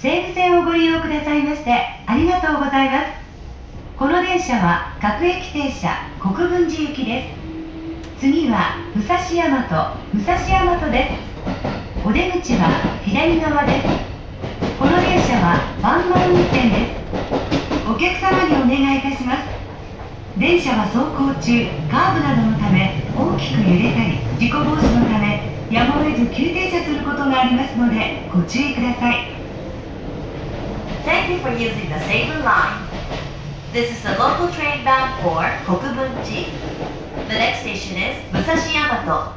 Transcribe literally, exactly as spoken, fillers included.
西武線をご利用くださいましてありがとうございます。この電車は各駅停車国分寺行きです。次は武蔵大和武蔵大和です。お出口は左側です。この電車はワンマン運転です。お客様にお願いいたします。電車は走行中カーブなどのため大きく揺れたり事故防止のためやむを得ず急停車することがありますのでご注意ください。 Thank you for using the Seibu line. This is the local train bound for Kokubunji. The next station is Musashi Yamato.